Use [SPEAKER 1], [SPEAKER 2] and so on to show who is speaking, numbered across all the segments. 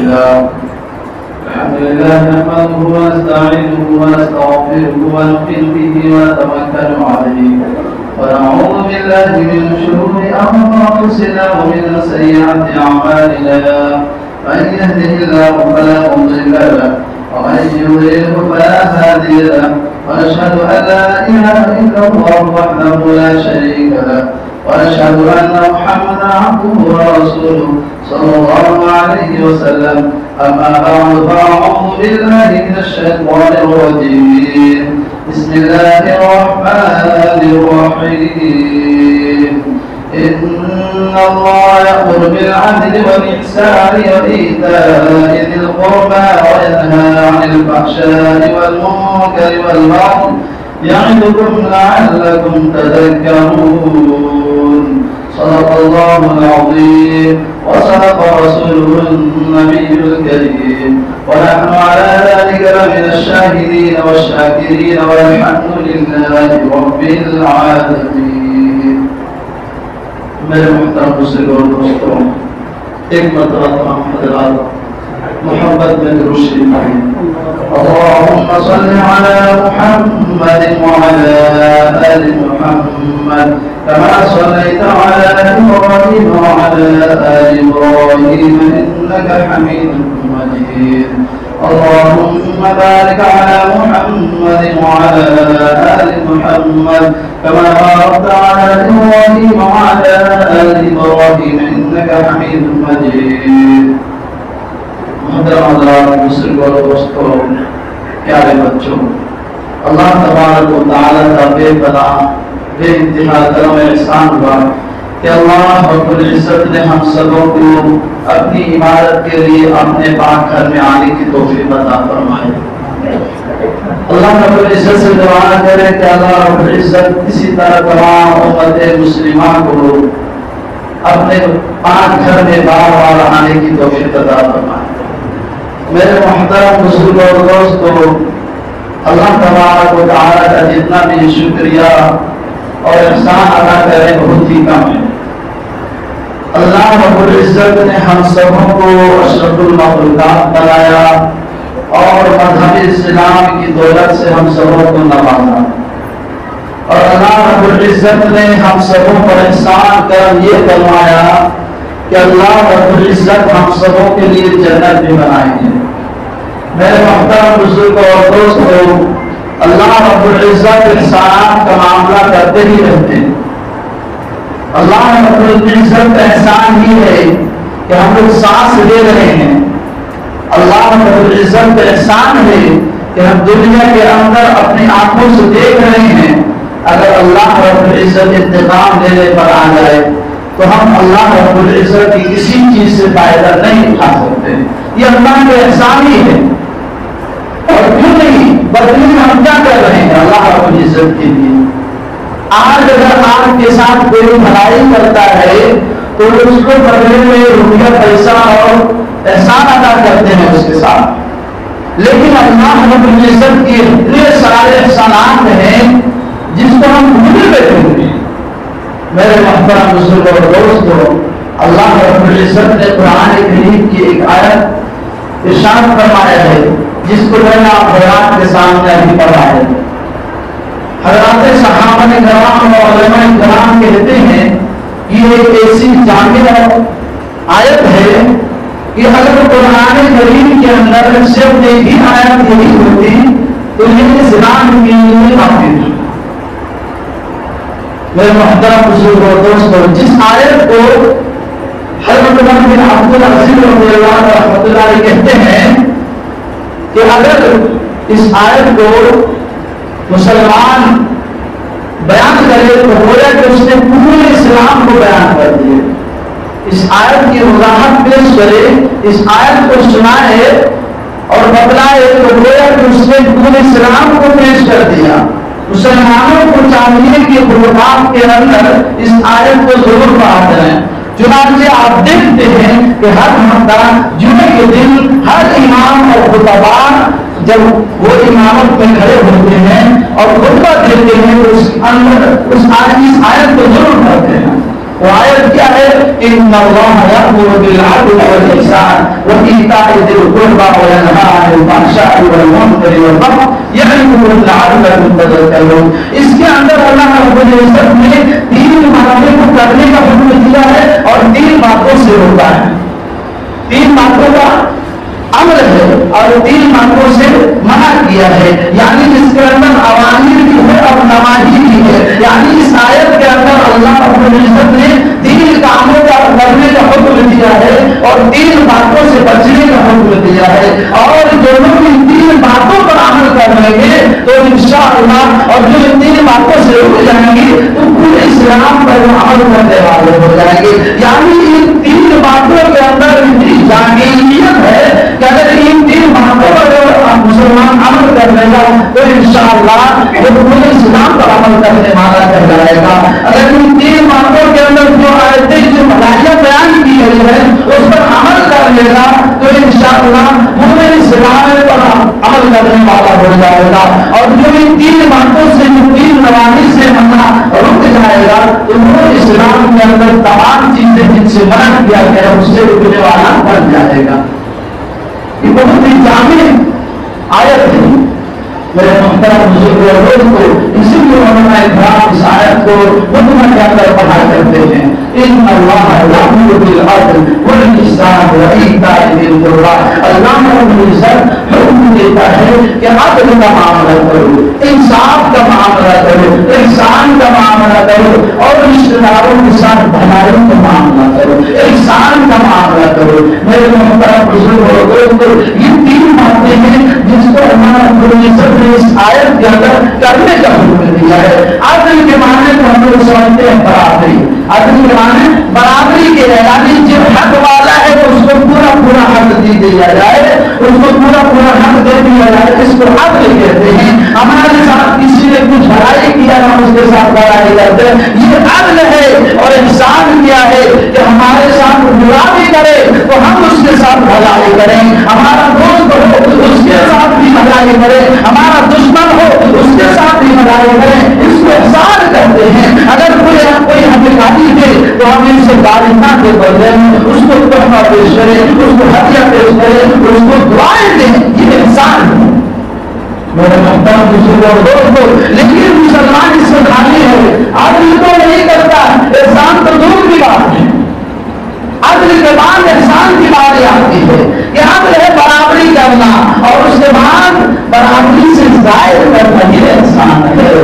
[SPEAKER 1] لله الحمد لله نحمده ونستعينه ونستغفره ونؤمن به ونتوكل عليه ونعوذ بالله من شرور أنفسنا ومن سيئات أعمالنا من يهده الله فلا مضل له ومن يضلله فلا هادي له ونشهد أن لا إله إلا الله وحده لا شريك له ونشهد أن محمدا عبده ورسوله صلى الله عليه وسلم أما بعد فأعوذ بالله من الشيطان الرجيم بسم الله الرحمن الرحيم إن الله يأمر بالعدل والإحسان وإيتاء ذي القربى وينهى عن الفحشاء والمنكر والبغي يعظكم لعلكم تذكرون صدق الله العظيم وصدق رسوله النبي الكريم ونحن على ذلك لمن الشاهدين والشاكرين والحمد لله رب العالمين. میرے محترم بزرگوں اور دوستوں، ایک مرتبہ تمام حضرات محمد میں درود شریف پڑھیں. اللهم صل على محمد وعلى آل محمد كما صليت على إبراهيم وعلى آل إبراهيم إنك حميد مجيد. اللهم بارك على محمد وعلى آل محمد كما باركت على إبراهيم وعلى آل إبراهيم إنك حميد مجيد. محترم حضرات، بزرگوں اور دوستوں، پیارے بچوں، اللہ تبارک و تعالیٰ کا بے پناہ بے انتہا کرم احسان ہوا کہ اللہ رب العزت نے ہم سبوں کو اپنی عبادت کے لیے اپنے پاک گھر میں آنے کی توفیق عطا فرمائے. اللہ رب العزت سے دعا کرے کہ اللہ رب العزت اسی طرح تمام امت مسلمہ کو اپنے پاک گھر میں بار بار آنے کی توفیق عطا فرمائے. میرے محترم بزرگوں اور دوستوں، اللہ تبارک و تعالیٰ کا جتنا بھی شکریہ اور احسان ادا کریں بہت ہی کم ہے. اللہ رب العزت نے ہم سبوں کو اشرف المخلوقات بنایا اور مذہب اسلام کی دولت سے ہم سبوں کو نوازا، اور اللہ رب العزت نے ہم سبوں پر احسان کر یہ فرمایا کہ اللہ رب العزت ہم سبوں کے لیے جنت بھی بنائیں گے. میرے محترم بزرگوں اور دوستوں، اللہ رب العزت احسانات کا معاملہ کرتے ہی رہتے ہیں. اللہ رب العزت کا احسان ہی ہے کہ ہم لوگ سانس لے رہے ہیں. اللہ رب العزت کا احسان ہے کہ ہم دنیا کے اندر اپنی آنکھوں سے دیکھ رہے ہیں. اگر اللہ رب العزت انتقام لینے پر آ جائے تو ہم اللہ رب العزت کی کسی چیز سے فائدہ نہیں اٹھا سکتے. یہ اللہ کا احسان ہی ہے. اور کیوں نہیں، بدلے میں ہم کیا کر رہے ہیں اللہ رب العزت کے لیے؟ آج اگر آپ کے ساتھ کوئی بھلائی کرتا ہے تو اس کو بدلے میں روپیہ پیسہ اور احسان ادا کرتے ہیں اس کے ساتھ. لیکن اللہ رب العزت کے اتنے سارے احسانات ہیں جس کو ہم بھول بیٹھے ہوئے ہیں. میرے محترم بزرگوں اور دوستوں، اللہ رب العزت نے قرآن کریم کی ایک آیت ارشاد فرمایا ہے جس کو میں نے آپ حضرات کے سامنے ابھی پڑھا ہے. حضرات صحابہ کرام اور علماء کرام کہتے ہیں کہ یہ ایک ایسی جامع آیت ہے کہ اگر قرآن کریم کے اندر صرف ایک ہی آیت یہی ہوتی تو یہ اسلام کے لیے کافی تھی. میرے محترم بزرگوں اور دوستوں، جس آیت کو حضرت عمر بن عبد العزیز رضی اللہ عنہ کہتے ہیں کہ اگر اس آیت کو مسلمان بیان کرے تو گویا کہ اس نے پورے اسلام کو بیان کر دیے. اس آیت کی وضاحت پیش کرے، اس آیت کو سنائے اور بتلائے تو گویا کہ اس نے پورے اسلام کو پیش کر دیا. مسلمانوں کو چاہیے کہ خطبات کے اندر اس آیت کو ضرور پڑھاتے ہیں. چنانچہ آپ دیکھتے ہیں کہ ہر ہفتہ جمعے کے دن ہر امام اور خطباء جب وہ امامت میں کھڑے ہوتے ہیں اور خطبہ دیتے ہیں تو اس اندر اس آیت کو ضرور پڑھتے ہیں. وہ آیت کیا ہے؟ ان اللہ یأمر بالعدل والإحسان وإیتاء ذی القربى وینہی عن الفحشاء والمنکر والبغی یعظکم لعلکم تذکرون. اس کے اندر اللہ رب العزت نے 3 باتوں کو کرنے کا حکم دیا ہے اور 3 باتوں سے روکا ہے. 3 باتوں کا امر ہے اور 3 باتوں سے منع کیا ہے. یعنی اس کے اندر اوامر بھی ہے اور نواہی بھی ہے. یعنی اس آیت کے اندر اللہ رب العزت نے 3 کاموں کا کرنے کا حکم دیا ہے اور 3 باتوں سے بچنے کا حکم دیا ہے. اور جو لوگ ان 3 باتوں پر عمل کر لیں گے تو انشاءاللہ اور جو ان 3 باتوں سے رک جائیں گے تو پورے اسلام پر عمل کرنے والے ہو جائیں گے. یعنی ان 3 باتوں کے اندر اتنی جامعیت ہے کہ اگر ان 3 باتوں پر مسلمان عمل کر لے گا تو انشاءاللہ وہ پورے اسلام پر عمل کرنے والا کر جائے گا. اگر ان 3 باتوں کے اندر جو آیتیں جو ملائیہ بیان کی گئی ہے اس پر عمل کر لے گا تو انشاءاللہ پورے اسلام پر عمل کرنے والا ہو جائے گا. اور جو ان 3 باتوں سے جو 3 نواحی سے منع رک جائے گا تو وہ اسلام کے اندر تمام چیزیں جن سے منع کیا گیا اس سے رکنے والا بن جائے گا. یہ بہت ہی جامع آیت ہے میرے محترم بزرگوں اور دوستوں. اسی لیے علماء کرام اس آیت کو خطبہ کے اندر پڑھا کرتے ہیں. ان اللہ یأمر بالعدل والإحسان وإیتاء ذی القربى. اللہ رب العزت حکم دیتا ہے کہ عدل کا معاملہ کرو, انصاف کا معاملہ کرو, احسان کا معاملہ کرو اور رشتہ داروں کے ساتھ بھلائی کا معاملہ کرو, احسان کا معاملہ کرو. میرے محترم بزرگوں اور دوستوں, یہ 3 باتیں ہیں جس کو اللہ رب العزت نے اس آیت کے اندر کرنے کا حکم دیا ہے. عدل کے معنی کو ہم لوگ سمجھتے ہیں برابری. عدل کے معنی برابری کے یعنی جو حق والا ہے اس کو پورا پورا حق دیا جائے, اس کو پورا پورا حق دے دیا جائے. اس کو عدل کہتے ہیں. ہمارے ساتھ کسی نے کچھ بھلائی کیا ہم اس کے ساتھ بھلائی کرتے ہیں, یہ عدل ہے. اور احسان کیا ہے کہ ہمارے ساتھ برا بھی کرے تو ہم اس کے ساتھ بھلائی کریں. ہمارا دوست ہو اس کے ساتھ بھی بھلائی کرے, ہمارا دشمن ہو اس کے ساتھ بھی بھلائی کریں. اس کو احسان کرتے ہیں. اگر کوئی ہمیں گالی دے تو ہم ان سے گالی نہ دے بدلے اس کو تحفہ پیش کریں, اس کو ہدیہ پیش کریں, اس کو دعائیں دیں. یہ احسان ہے میرے محترم بزرگوں اور دوستوں. لیکن مسلمان اس سے خالی ہے, عدل تو نہیں کرتا, احسان تو دور کی بات ہے. عدل کے بعد احسان کی بات آتی ہے کہ عدل ہے برابری کرنا اور اس کے بعد برابری سے زائد کرنا, یہ احسان ہے.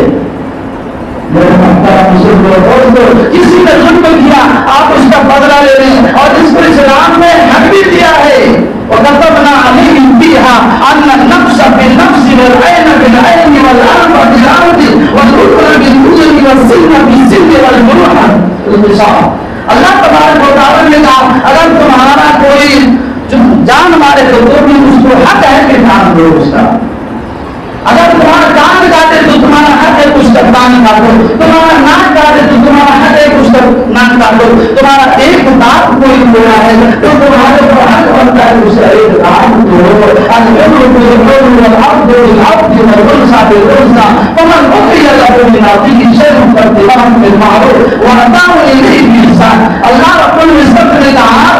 [SPEAKER 1] میرے محترم بزرگوں اور دوستوں, کسی نے ظلم کیا آپ اس کا بدلہ لے لیں اور اس کو اسلام نے حق بھی دیا ہے. وَكَتَبْنَا عَلَيْهِمْ فِيهَا أَنَّ النَّفْسَ بِالنَّفْسِ وَالْعَيْنَ بِالْعَيْنِ وَالْأَنْفَ بِالْأَنْفِ وَالْأُذُنَ بِالْأُذُنِ وَالسِّنَّ بِالسِّنِّ وَالْجُرُوحَ بِالْقِصَاصِ. اللہ تبارک و تعالیٰ نے کہا اگر تمہارا کوئی جان مارے تو بھی اس کو حق ہے کہ جان دو اس کا. اگر تمہارا کان کاٹے تو تمہارا حق ہے اس کا کان کاٹو, تمہارا ناک کاٹے تو تمہارا حق ہے اس کا ناک کاٹو, تمہارا ایک دانت کوئی توڑا ہے تو تمہارے کو حق بنتا ہے اس کا ایک دانت توڑو. العمر بالعمر والعبد بالعبد والانثى بالانثى فمن عفي له من اخيه شيء فاتباع بالمعروف واداء اليه باحسان. اللہ رب العزت نے کہا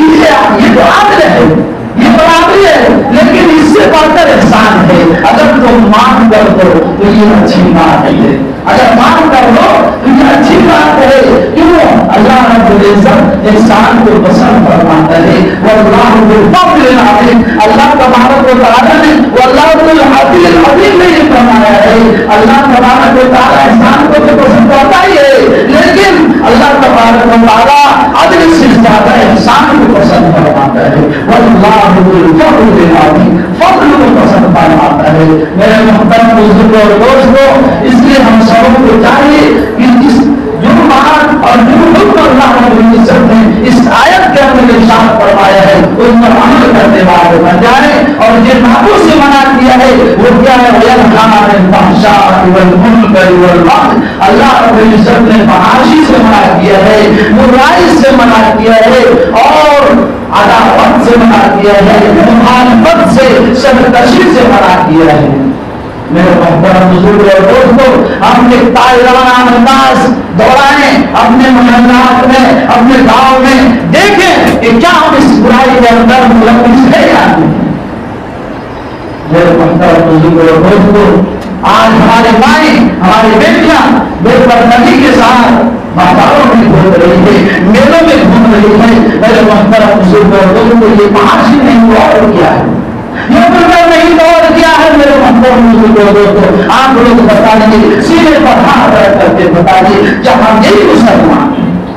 [SPEAKER 1] یہ تو عدل ہے, یہ برابری ہے, لیکن اس سے بڑھ کر احسان ہے. اگر تم معاف کر دو تو یہ اچھی بات ہے, اگر معاف کر دو تو یہ اچھی بات ہے. کیوں؟ اللہ رب العزت احسان کو پسند فرماتا ہے. واللہ بالفضل العظیم, اللہ تبارک و تعالیٰ نے واللہ بالعدل العظیم نے یہ فرمایا ہے. اللہ تبارک و تعالیٰ احسان کو تو پسند کرتا ہی ہے, لیکن اللہ تبارک و تعالیٰ عدل سے زیادہ احسان کو پسند فرماتا ہے. واللہ بالفضل العظیم, فضل کو پسند فرماتا ہے. میرے محترم بزرگوں اور دوستوں, اس لیے ہم سب کو چاہیے کہ اس جرمات اور جرم اللہ رب العزت نے اس آیت کے اندر ارشاد فرمایا ہے اس پر عمل کرنے والے بن جائیں. اور جن باتوں سے منع کیا ہے وہ کیا ہے؟ وَيَنْهَىٰ عَنِ الْفَحْشَاءِ وَالْمُنكَرِ وَالْبَغْيِ. اللہ رب العزت نے فحاشی سے منع کیا ہے, برائی سے منع کیا ہے اور عداوت سے منع کیا ہے, مخالفت سے, سرکشی سے منع کیا ہے. میرے محترم بزرگ اور دوستوں، ہم ایک تائرانہ انداز دوڑائیں اپنے محلات میں، اپنے گاؤں میں، دیکھیں کہ کیا ہم اس برائی کے اندر ملوث ہے یا نہیں۔ میرے محترم بزرگ اور دوستوں، آج ہمارے مائیں، ہماری بیٹیاں بے پردگی کے ساتھ بازاروں میں گھوم رہی ہے، میلوں میں گھوم رہی ہے۔ میرے محترم بزرگ اور دوستوں، یہ معاشی نہیں تو اور کیا ہے؟ یہ بلکہ نہیں تو اور کیا ہے؟ میرے محترم بزرگ اور دوستوں، آپ لوگ بتائیے، سینے پر ہاتھ رکھ کر کے بتائیے، جہاں یہی مسلمان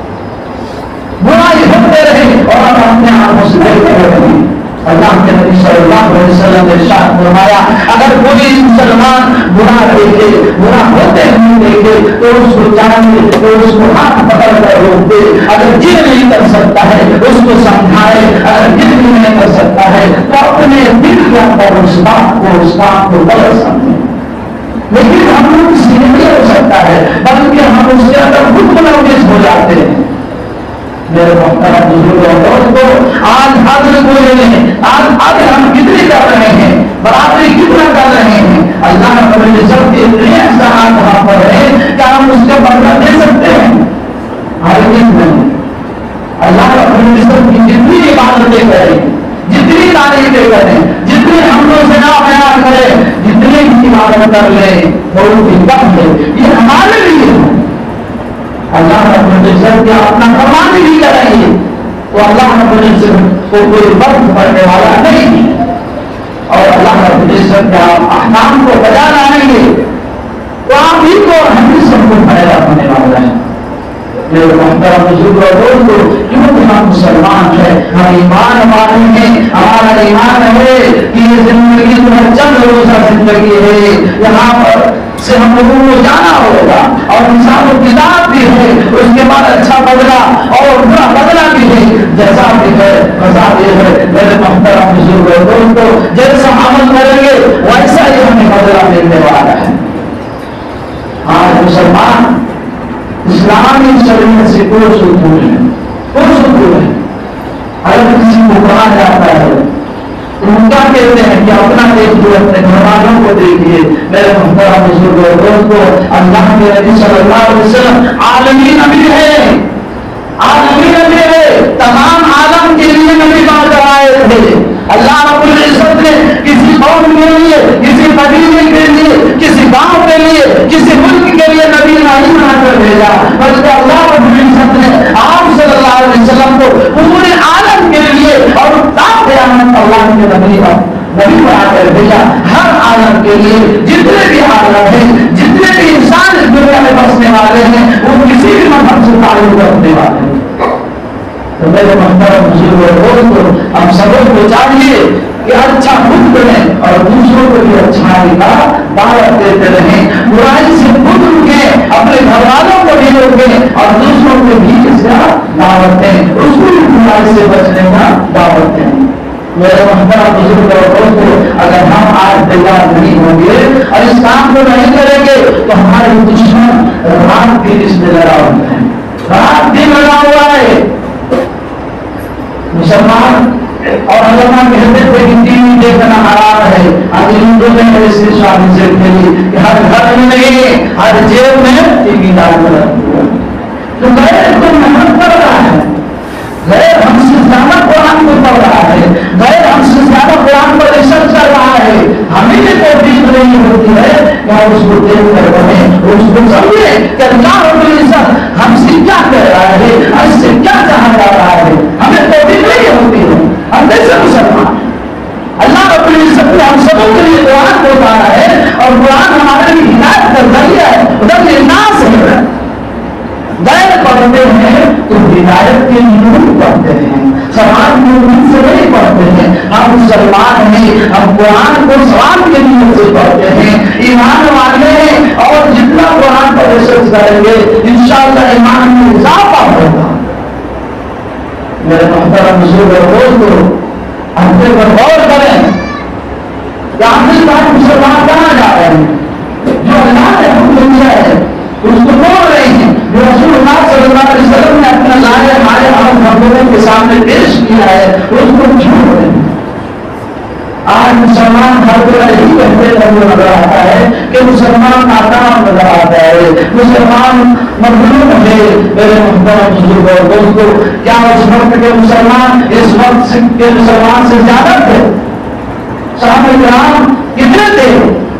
[SPEAKER 1] برائی ہوتے رہے اور ہم اپنے آنکھوں سے دیکھتے رہے۔ اللہ کے نبی صلی اللہ علیہ وسلم نے ارشاد فرمایا، اگر کوئی مسلمان برا دیکھے، برا ہوتے ہوئے دیکھے تو اس کو چاہیے تو اس کو ہاتھ پکڑ کر روک دے۔ اگر یہ نہیں کر سکتا ہے اس کو سمجھائے، اگر یہ بھی نہیں کر سکتا ہے تو اپنے دل کے اندر اس بات کو، اس کام کو غلط سمجھے۔ لیکن ہم لوگ اس لیے نہیں ہو سکتا ہے، بلکہ ہم اس کے اندر خود ملوث ہو جاتے ہیں۔ میرے محترم بزرگ اور دوستوں، آج حاضر ہوئے ہیں، آج ہم کتنی کر رہے ہیں، برابری کتنا کر رہے ہیں۔ اللہ رب العزت کے اتنے احسانات ہم پر ہیں کہ ہم اس کا بدلہ دے سکتے ہیں؟ ہرگز نہیں۔ اللہ رب العزت کی جتنی عبادتیں کریں، جتنی تعریفیں کریں، جتنی ہم لوگ سے نہ بیان کریں، جتنی عبادت کر لیں بہت ہی کم ہے۔ یہ ہمارے لیے ہے۔ اللہ رب العزت کے اپنا فرمان بھی کریں گے تو اللہ رب العزت کو کوئی وقت پڑنے والا نہیں ہے، اور اللہ رب العزت کے احکام کو بجا لائیں گے تو آپ ہی کو ہم ہی سب کو فائدہ ہونے والا ہے۔ میرے محترم بزرگ اور دوستوں، کیونکہ ہم مسلمان ہیں، ہم ایمان والے ہیں، ہمارا ایمان ہے کہ یہ زندگی تو ہر چند روزہ زندگی ہے، یہاں پر سے ہم لوگوں کو جانا ہوگا اور انسان و کتاب بھی ہے، اس کے بعد اچھا بدلہ اور برا بدلہ بھی ہے، جیسا بھی ہے ویسا بھی ہے۔ میرے محترم بزرگ اور دوستوں، جیسا عمل کریں گے ویسا ہی ہمیں بدلہ ملنے والا ہے۔ آج مسلمان اسلامی شریعت سے کوئی سکون ہے، کوئی سکون ہے۔ اگر کسی کو کہا جاتا ہے تو ہم کیا کہتے ہیں کہ اپنا دیکھیے، اپنے گھر والوں کو دیکھیے۔ میرے محترم بزرگ اور دوستوں، اللہ کے نبی صلی اللہ علیہ وسلم عالمی نبی ہے، عالمی نبی ہے، تمام عالم کے لیے نبی بات آئے تھے۔ اللہ رب العزت نے کسی قوم کے لیے، کسی قبیلے کے لیے، کسی گاؤں کے لیے، کسی ملک کے لیے نبی نہیں بنا کر بھیجا، بلکہ اللہ رب العزت نے آپ صلی اللہ علیہ وسلم کو پورے عالم کے لیے اور قیامت اللہ کے نبی بنا کر بھیجا۔ ہر عالم کے لیے جتنے بھی عالم ہیں، جتنے بھی انسان اس دنیا میں بسنے والے ہیں، وہ کسی بھی مذہب سے تعلق رکھنے والے ہیں۔ تو میرے محترم بزرگ اور دوستوں، ہم سبوں کو چاہیے کہ اچھا خود کریں اور دوسروں کو بھی اچھائی کا دعوت دیتے رہیں، برائی سے خود رکیں، اپنے گھر والوں کو بھی روکیں اور دوسروں کو بھی اس کا دعوت دیں، اس کو بھی برائی سے بچنے کا دعوت دیں۔ میرے محترم بزرگ اور دوستوں، اگر ہم آج تیار نہیں ہوں گے اور اس کام کو نہیں کریں گے تو ہمارے دشمن رات بھی اس میں لگا ہوتا ہے، رات بھی لگا ہوا ہے۔ مسلمان اور علماء کہتے تھے کہ ٹی وی دیکھنا حرام ہے، آج ہندو میں اس کی شادی سے کھیلی کہ ہر گھر میں نہیں، ہر جیب میں ٹی وی ڈال کر رکھا، تو غیر کو محنت کر رہا ہے، غیر ہم سے زیادہ قرآن کو پڑھ رہا ہے، غیر ہم سے زیادہ قرآن پر ریسرچ کر رہا ہے، ہمیں یہ توفیق نہیں ہوتی ہے کہ ہم اس کو دیکھ کر پڑھیں، اس کو سمجھیں کہ اللہ رب العزت ہم سے کیا کہہ رہا ہے، ہم سے کیا کہا جا رہا ہے، ہمیں توفیق نہیں ہوتی ہے۔ ہم کیسے مسلمان؟ اللہ رب العزت نے ہم سبوں کے لیے قرآن کو اتارا ہے اور قرآن ہمارے لیے ہدایت کا ذریعہ ہے، ادھر الناس ہے۔ غیر پڑھتے ہیں تو ہدایت کے نور پڑھتے ہیں، سماج کے نور سے نہیں پڑھتے ہیں۔ ہم مسلمان ہیں، ہم قرآن کو سماج کے نور سے پڑھتے ہیں، ایمان والے ہیں، اور جتنا قرآن پر ریسرچ کریں گے انشاءاللہ ایمان میں اضافہ ہوگا۔ میرے محترم بزرگ اور دوستوں، ہم پر غور کریں کہ آخر مسلمان کہاں جا رہے ہیں؟ جو اللہ نے حکم دیا ہے اس کو بول رہے ہیں، جو رسول اللہ صلی اللہ علیہ وسلم نے اپنا لائے ہمارے ہم محبوبوں کے سامنے پیش کیا ہے اس کو چھوڑ رہے ہیں۔ آج مسلمان ہر جگہ یہی کہتے ہوئے نظر آتا ہے کہ مسلمان ناکام نظر آتا ہے، مسلمان مظلوم ہے۔ میرے محترم بزرگوں اور دوستوں، کیا اس وقت کے مسلمان اس وقت کے مسلمان سے زیادہ تھے؟ صحابہ کرام کتنے تھے؟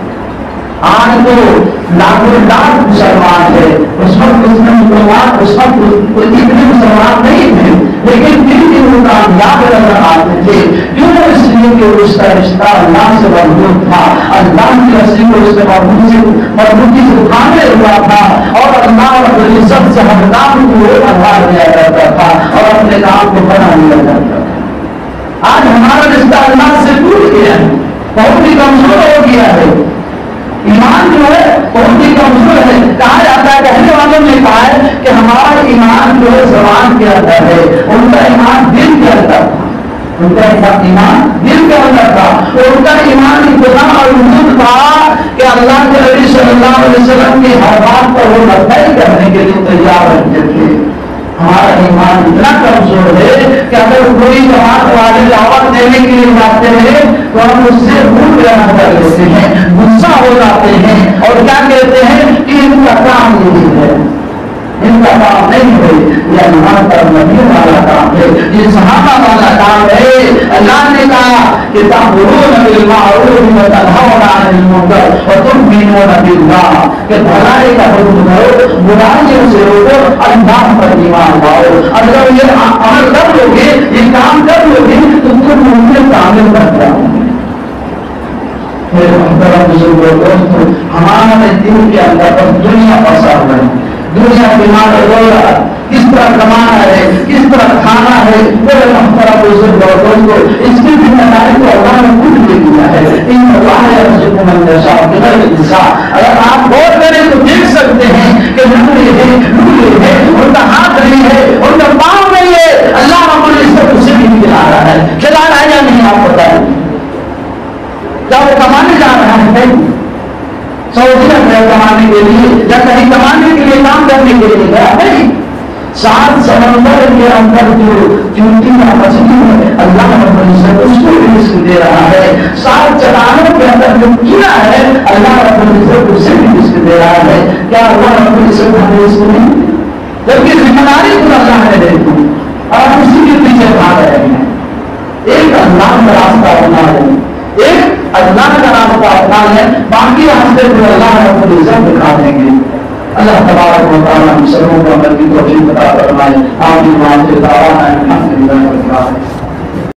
[SPEAKER 1] آج تو لاکھوں لاکھ مسلمان تھے، اس وقت اس میں مسلمان اس وقت اتنے مسلمان نہیں تھے، لیکن پھر بھی وہ کامیاب نظر آتے تھے۔ کیوں؟ اس لیے کہ اس کا رشتہ اللہ سے مربوط تھا، اللہ کی رسی کو اس سے مربوطی سے اٹھانے ہوا تھا، اور اللہ رب العزت سے ہر کام کو ادا کیا کرتا تھا اور اپنے کام کو بنا لیا کرتا تھا۔ آج ہمارا رشتہ اللہ سے ٹوٹ گیا ہے، بہت ہی کمزور ہو گیا ہے، ایمان جو ہے بہت ہی کمزور ہے۔ کہا جاتا ہے، کہنے والوں نے کہا ہے کہ ہمارا ایمان جو ہے زبان کے اندر ہے، ان کا ایمان دل کے اندر تھا، ان کا ایمان دل کے اندر تھا، اور ان کا ایمان اتنا اور وجود تھا کہ اللہ کے نبی صلی اللہ علیہ وسلم کی ہر بات پر وہ نفی کرنے کے لیے تیار رہتے تھے۔ ہمارا ایمان اتنا کمزور ہے کہ اگر کوئی جماعت والے دعوت دینے کے لیے جاتے ہیں تو ہم اس سے بھول جانا کر لیتے ہیں، غصہ ہو جاتے ہیں اور کیا کہتے ہیں کہ ان کا کام نہیں ہے، ان کا کام نہیں ہے، یہ اللہ کا نبی والا کام ہے، یہ صحابہ والا کام ہے۔ اللہ نے کہا کہ تأمرون بالمعروف وتنہون عن المنکر وتؤمنون باللہ، کہ بھلائی کا حکم کرو، برائیوں سے روکو، اللہ پر ایمان لاؤ۔ اگر یہ عمل کر لو گے، یہ کام کر لو گے تو تم مومن کامل بن جاؤ گے۔ میرے محترم بزرگوں دوستوں، ہمارے دل کے اندر بس دنیا پسا ہوا ہے، دنیا بیمار ہو رہا ہے، کس طرح کمانا ہے، کس طرح کھانا ہے۔ میرے محترم بزرگوں دوستوں، اس کی ذمہ داری کو اللہ نے خود لے لیا ہے۔ ان اللہ یرزق من یشاء بغیر حساب۔ اگر آپ غور کریں تو دیکھ سکتے ہیں کہ لولے ہیں، ان کا ہاتھ نہیں ہے، ان کا پاؤں نہیں ہے، اللہ رب العزت اسے بھی کھلا رہا ہے۔ کھلا رہا ہے یا نہیں آپ بتائیں؟ کیا وہ کمانے جا رہا ہے؟ سعودیہ میں کمانے کے لیے یا کہیں کمانے کے لیے کام کرنے کے لیے گیا نہیں۔ سات سمندر کے اندر جو چونٹی یا مچھلی ہے، اللہ رب العزت اس کو بھی رزق دے رہا ہے۔ سات چٹانوں کے اندر جو کیڑا ہے، اللہ رب العزت اسے بھی رزق دے رہا ہے۔ کیا اللہ رب العزت ہمیں رزق نہیں؟ جبکہ ذمہ داری کو اللہ نے دے دی اور اسی کے پیچھے بھاگ رہے ہیں۔ ایک اللہ کا راستہ اپنا ہے، ایک اللہ کا راستہ اپنا ہے، باقی راستے کو اللہ رب العزت دکھا دیں گے۔ اللہ تبارک و تعالیٰ ہم سبوں کو عمل کی توفیق عطا فرمائے۔ آمین۔ الحمد للہ رب العالمین۔